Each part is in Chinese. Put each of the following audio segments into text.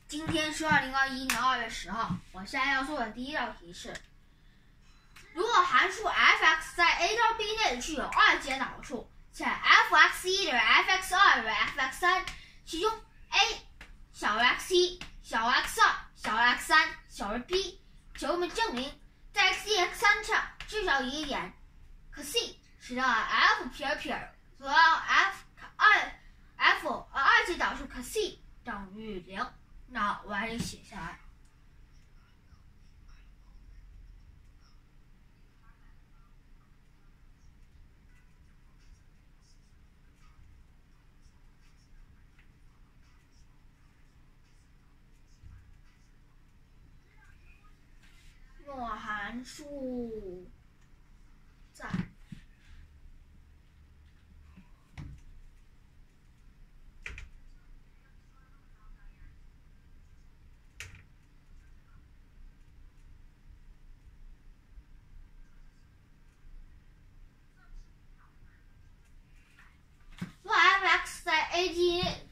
今天是2021年2月10号。我现在要做的第一道题是：如果函数 f(x) 在 a 到 b 内具有二阶导数，且 f(x1) 等于 f(x2) 等于 f(x3), 其中 a 小于 x1， 小于 x2， 小于 x3， 小于 b， 求我们证明在 x1、x3 上至少一点可 c 使得 f 撇撇和 二阶导数可 c 等于0。那我把这写下来。若函数在f(x) 在 a、d 内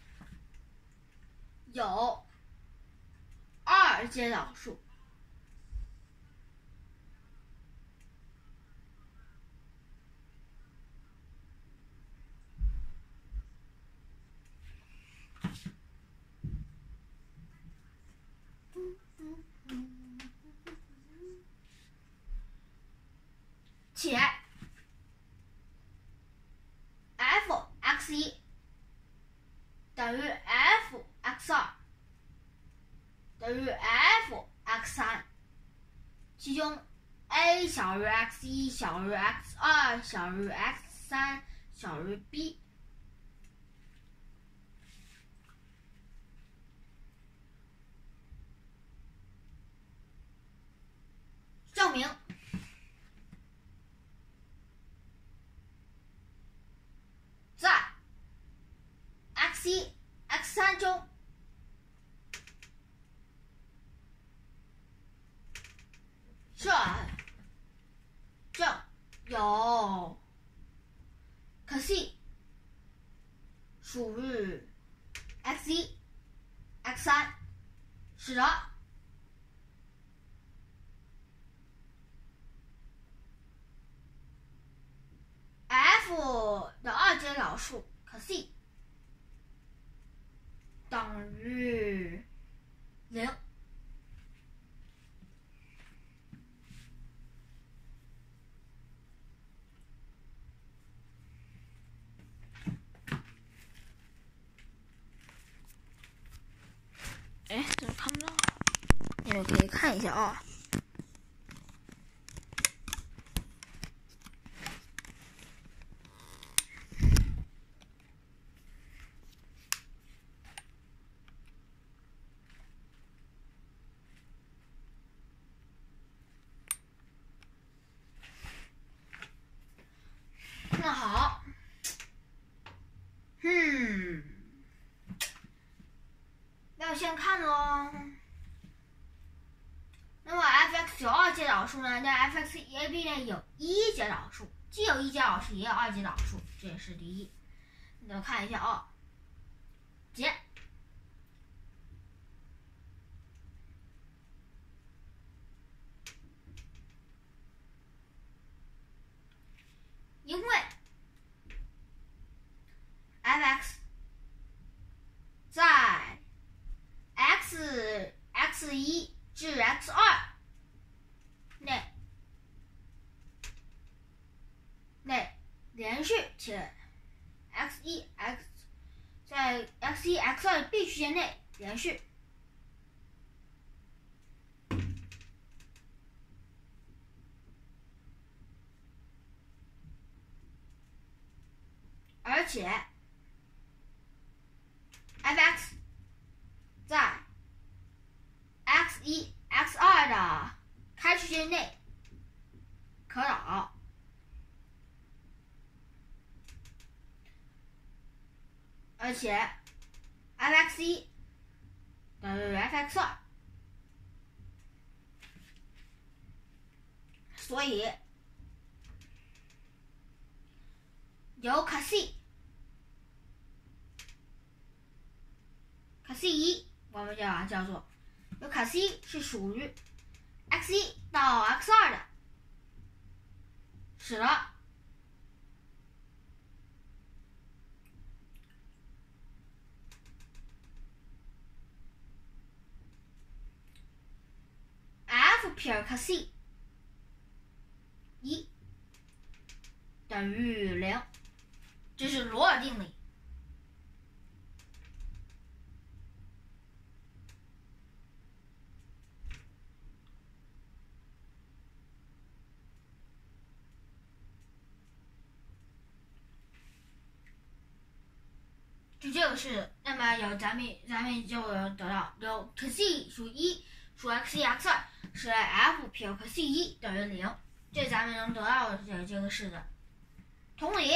有二阶导数，且 f(x1) 等于 f(x2) 等于 f(x3), 其中 a 小于 x1， 小于 x2， 小于 x3， 小于 b。证明在 x1、x3 中这正有可 c 属于 x1、x3， 使得f 的二阶导数可 c 等于0。怎么看不到？你们可以看一下啊。那好，那我先看喽。那么 f(x) 有二阶导数呢？在 f(x1)、a、b 内有一阶导数，既有一阶导数，也有二阶导数，这也是第一。你们看一下啊，解。因为 f(x) 在 x1 至 x2 内连续且 在 x1、x2 的 b 区间内连续，而且 f(x) 在 x1、x2 的开区间内可导，而且 f(x1) 等于 f(x2), 所以有可 c、可 c1、 我们就把它叫做有可 c 是属于 x1 到 x2 的，使得 f 撇可 c 1等于0，这是罗尔定理。就这个式，那么咱们就得到有可 c 属1属 x1 x2 是 f 撇可 c 1等于0，这咱们能得到的这个式子。同理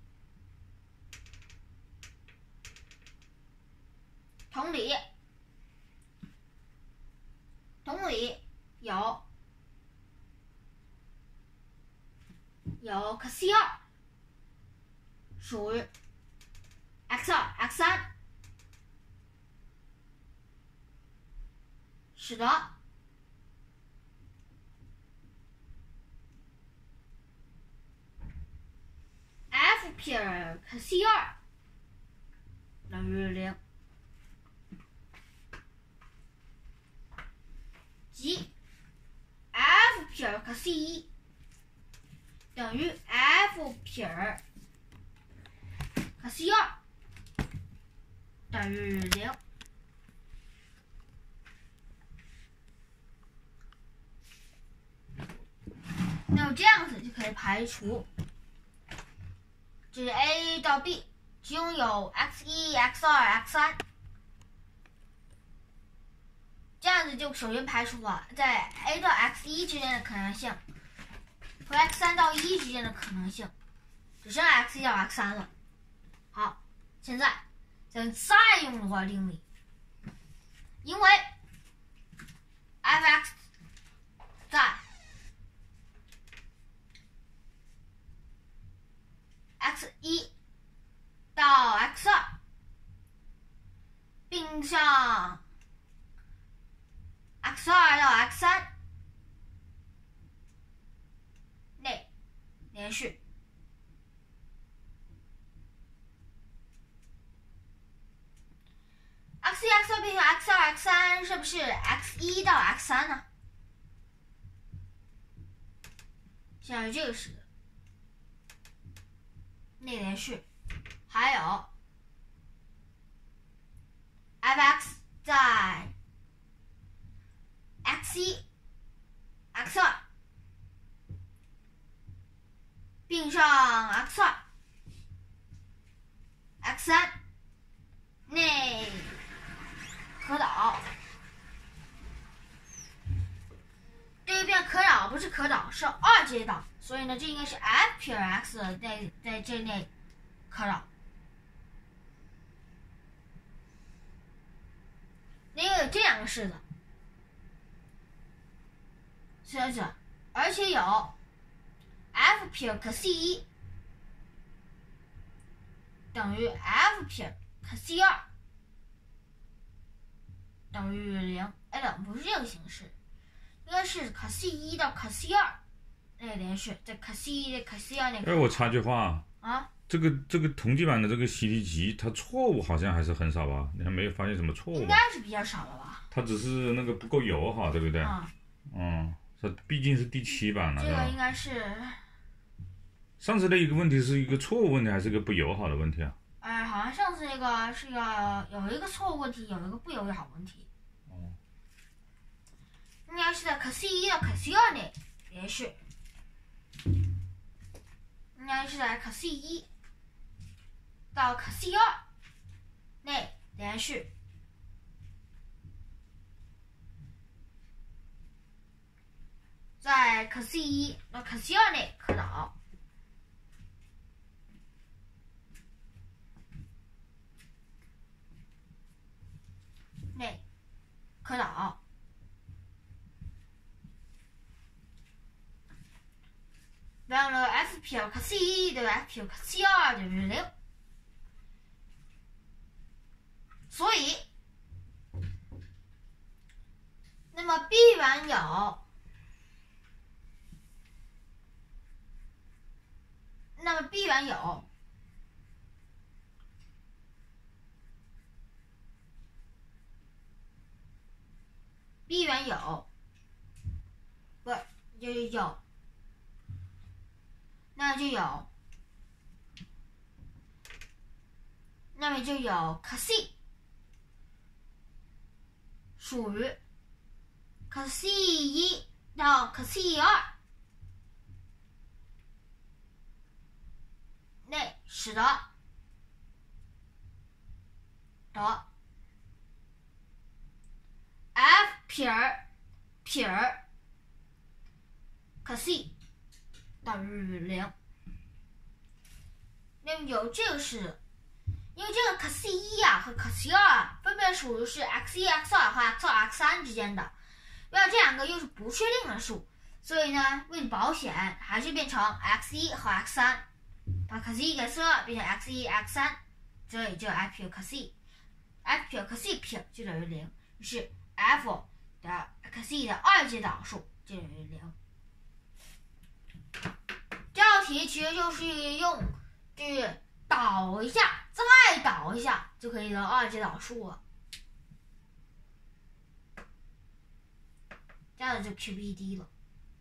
有可 c 2属于 x2 x3， 使得 f 撇可 c 2等于0，即 f 撇可 c 1等于 f 撇可 c 2等于0。那么这样子就可以排除，就是 A 到 B 其中有 x1 x2 x3， 这样子就首先排除了在 A 到 x1 之间的可能性和 x3 到1之间的可能性，只剩下 x1 到 x3 了。好，现在咱再用罗尔定理，因为 f(x) 在 x1 到 x2 并向 x2 到 x3 内连续。x1 x2 并向 x2 x3 是不是 x1 到 x3 呢？现在这个是内连续，还有 f(x) 在 x1 x2 并上 x2 x3 内可导，这个变可导不是可导，是二阶导，所以呢，这应该是 f 撇 x 在这内可导。因为有这两个式子，所以而且有 f 撇可 c 1等于 f 撇可 c 2等于0。不是这个形式，应该是可 c 1到可 c 2那连续，在可 c 1可 c 2那个。 我插句话啊， 这个统计版的这个习题集，它错误好像还是很少吧？你还没有发现什么错误？ 应该是比较少了吧？ 它只是那个不够友好，对不对？它毕竟是第7版了。 这个应该是。 上次的一个问题是一个错误问题，还是一个不友好的问题啊？ 好像上次那个是有一个错误问题，有一个不友好问题。应该是在可 c 1到可 c 2内连续，应该是在可 c 1到可 c 2内连续，在可 c 1到可 c 2内可导。内可导，然后呢 f 撇可 c 1等于 f 撇可 c 2等于0，所以原有，那么 B 原有，B 原有，不就是有，那就有，那么就有 c C 属于 c C 1到 c C 2内使得F 撇 c C 等于0。那么有这个式，因为这个 c C 1啊和 c C 2啊分别属于是 x 1 x 2和 x 2 x 3之间的，因为这两个又是不确定的数，所以呢为了保险还是变成 x 1和 x 3，把 c C 和 x 2变成 x 1 x 3，这里就 f 撇 c C，f 撇 c C 撇就等于0，于是 f 的 c C 的二阶导数就等于0。这道题其实就是就是导一下，再导一下就可以得二阶导数了，这样就 QPD 了。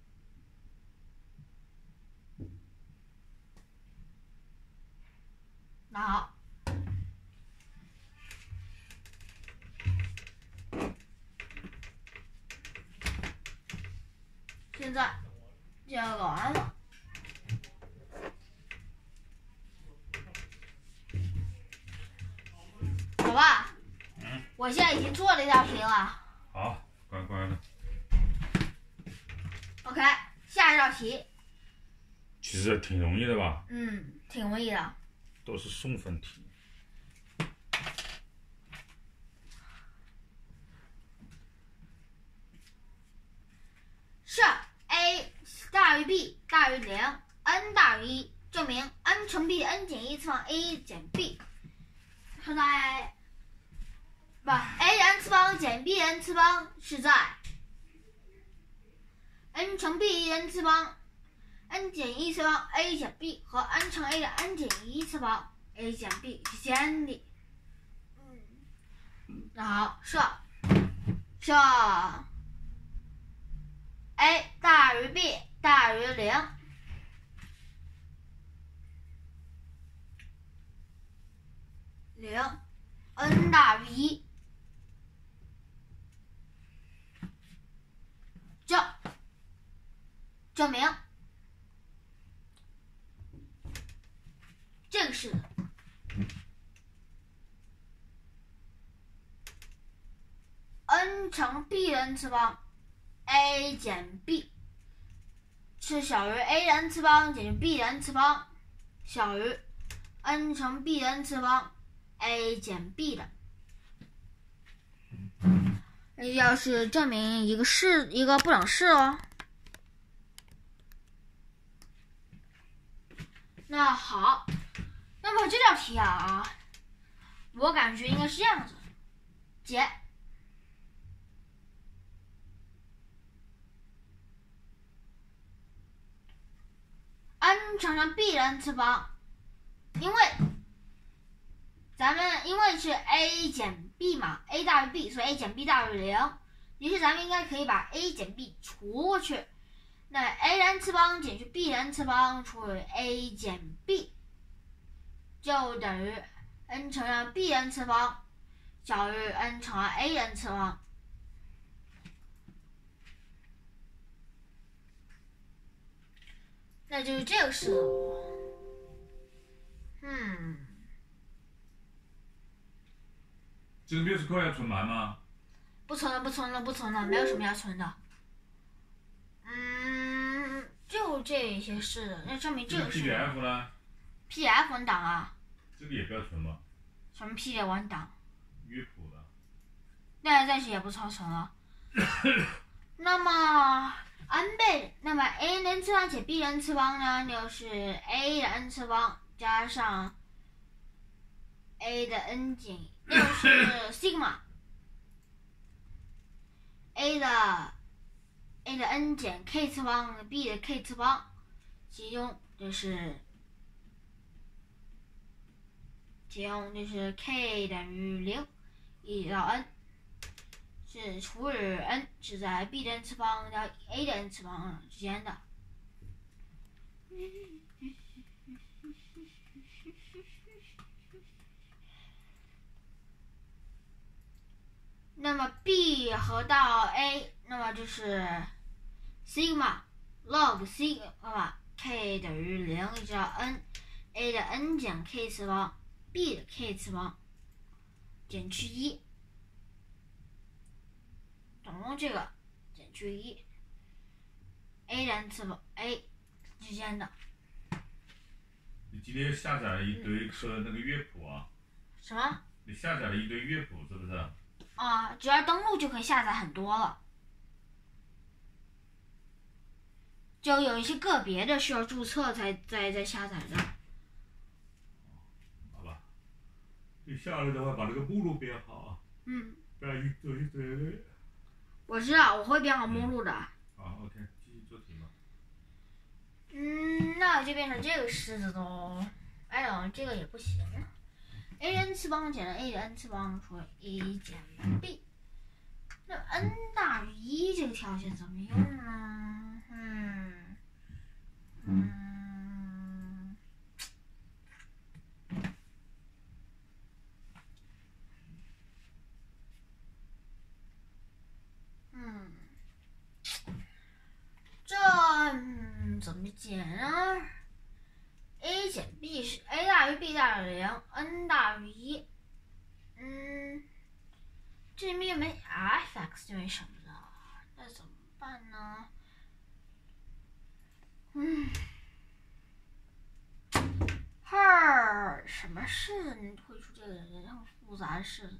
那好，现在这样搞完了。好吧，我现在已经做了一道题了。 好，乖乖的。 OK， 下一道题。 其实挺容易的吧？ 挺容易的。 都是送分题。 设 a 大于 b 大于0，n 大于1，证明 n 乘 b 的 n 减1次方 a 减 b 是在a 的 n 次方减 b 的 n 次方是在 n 乘 b 的 n 次方 n 减1次方 a 减 b 和 n 乘 a 的 n 减1次方 a 减 b 之间的。那好，设 a 大于 b 大于0，n 大于1，证明这个是n 乘 b 的 n 次方 a 减 b 是小于 a 的 n 次方减去 b 的 n 次方小于 n 乘 b 的 n 次方 a 减 b 的。要是证明一个不等式哦。那好，那么这道题啊，我感觉应该是这样子，解 n 乘上 b 的 n 次方，因为是 a 减 b 嘛 ，a 大于 b， 所以 a 减 b 大于0，于是咱们应该可以把 a 减 b 除过去，那 a 的 n 次方减去 b 的 n 次方除以 a 减 b， 就等于 n 乘上 b 的 n 次方小于 n 乘上 a 的 n 次方。那就是这个式了。 这个六十块要存完吗？ 不存了，没有什么要存的。就这些式，那证明这个是。 PDF 呢 ？PDF 文档啊。 这个也不要存吧？ 什么 PDF 文档？ 乐谱的。 那暂时也不超存了。那么 n 倍，那么 a 的 n 次方减 b 的 n 次方呢，就是 a 的 n 次方加上 a 的 n 减，又是 sigma a 的 a 的 n 减 k 次方 b 的 k 次方，其中就是 k 等于0，一直到 n 是除以 n 是在 b 的 n 次方到 a 的 n 次方之间的。那么 b 和到 a， 那么就是 sigma log sigma k 等于0，一直到 n a 的 n 减 k 次方 b 的 k 次方减去1，总共这个减去1 a 的 n 次方 a 之间的。 你今天下载了一堆那个乐谱啊？ 什么？ 你下载了一堆乐谱是不是？ 啊，只要登录就可以下载很多了。就有一些个别的需要注册才下载的。 好吧，你下来的话把那个目录编好啊。不然一堆。 我知道，我会编好目录的。 好 ，OK， 继续做题吧。 那就变成这个式子喽。哎呦，这个也不行。a 的 n 次方减了 a 的 n 次方除以 a 减 b， 那 n 大于1这个条件怎么用呢？这怎么解呢？a 减 b 是 a 大于 b 大于0 ，n 大于1。这里面又没 f(x) 就没什么了，那怎么办呢？什么式子能推出这个这么复杂的式子？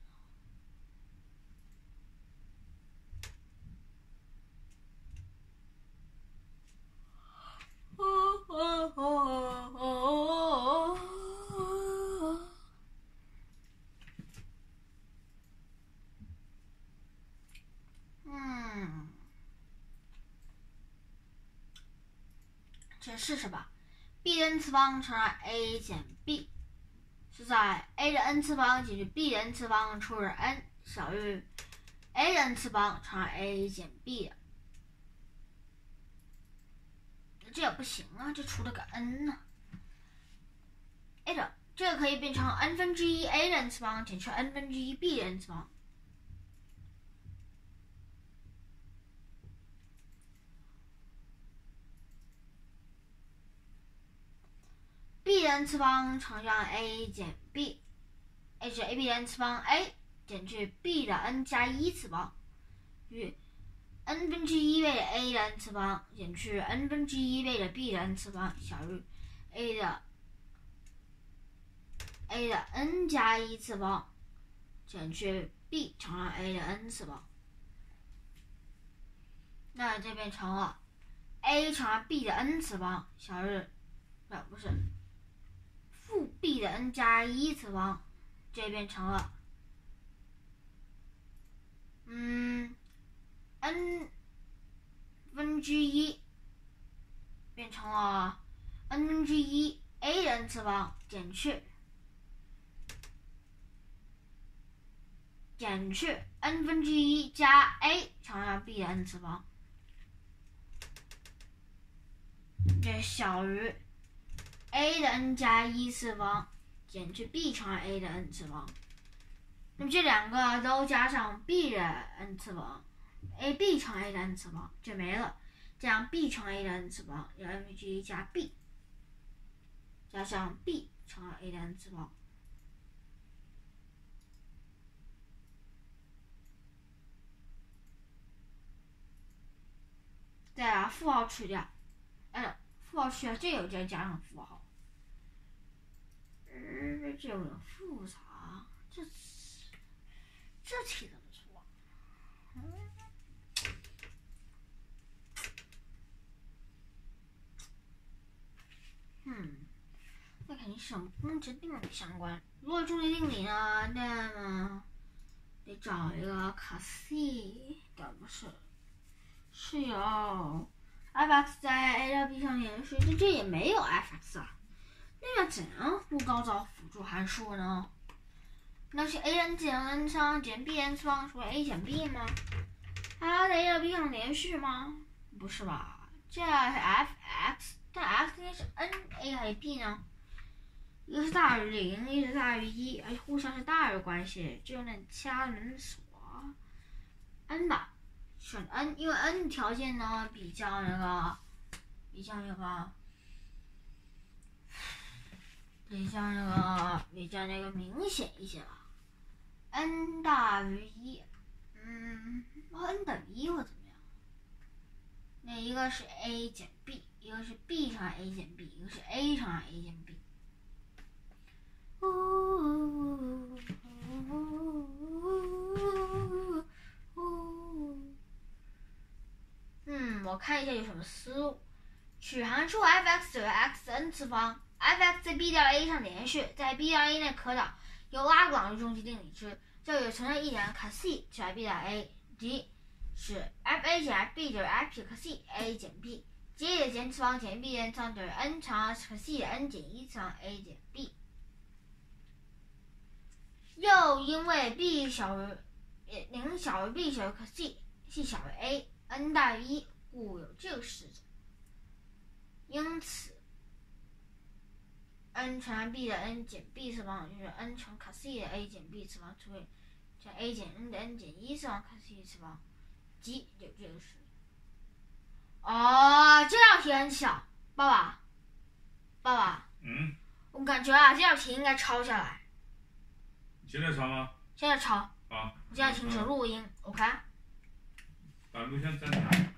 先试试吧。b 的 n 次方乘上 a 减 b， 是在 a 的 n 次方减去 b 的 n 次方除以 n 小于 a 的 n 次方乘上 a 减 b 的。这也不行啊，这除了个 n 呢。这个可以变成 n 分之一 a 的 n 次方减去 n 分之一 b 的 n 次方。b 的 n 次方乘上 a 减 b，a 是 ab 的 n 次方 a 减去 b 的 n 加1次方，与 n 分之1倍的 a 的 n 次方减去 n 分之1倍的 b 的 n 次方小于 a 的 n 加1次方减去 b 乘上 a 的 n 次方。那这变成了 a 乘上 b 的 n 次方小于不是负 b 的 n 加1次方，这变成了n 分之1变成了 n 分之1 a 的 n 次方减去 n 分之1加 a 乘上 b 的 n 次方，这小于 a 的 n 加1次方减去 b 乘上 a 的 n 次方。那么这两个都加上 b 的 n 次方 ，ab 乘 a 的 n 次方就没了。这样 b 乘 a 的 n 次方有 n 分之1加 b， 加上 b 乘上 a 的 n 次方。再把负号去掉，负号去掉，这有再加上负号。这有点复杂，这题怎么做？那肯定是跟终极定理相关。如果终极定理呢，那么得找一个卡西的不是是有 f(x) 在 a 到 b 上连续，但这也没有 f(x) 啊。那么怎样不构造辅助函数呢？那是 a(n) 减 n 上减 b(n) 次方除以 a 减 b 吗？它在 a 到 b 上连续吗？不是吧？这是 f(x)， 但 x 应该是 n(a) 还是 b 呢？一个是大于0，一个是大于1，而且互相是大于关系，就能掐能锁 n 吧，选 n， 因为 n 条件呢比较那个明显一些吧。n 大于1，n 等于1或怎么样？那一个是 a 减 b， 一个是 b 乘 a 减 b， 一个是 a 乘 a 减 b。我看一下有什么思路。取函数 f(x) 等于 x(n) 次方 ，f(x) 在 b 到 a 上连续，在 b 到 a 内可导，由拉格朗日终极定理之，这里存在一点 cos 取 b 到 a， 即是 f(a) 减 f(b) 等于 f cos a 减 b， 接着减次方减 b 减次方等于 n 乘 cos n 减1次方 a 减 b。又因为 b 小于0小于 b 小于 cos c 小于 a，n 大于1，故有这个式子。因此 n 乘 b 的 n 减 b 次方就是 n 乘 cos的 a 减 b 次方除以这 a 减 n 的 n 减1次方 cos 次方，即有这个式。这道题很小，爸爸，我感觉这道题应该抄下来。 现在抄吗？ 现在抄。 好。 你现在停止录音 ，OK？ 把录像暂停。